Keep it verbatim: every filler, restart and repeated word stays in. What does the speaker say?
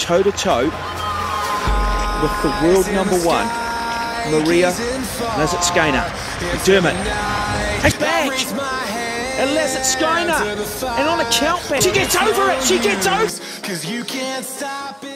toe-to-toe with the world number one, Maria Lizitskina. McDermott takes back, and Lizitskina, and on a count back, she gets over it, she gets over.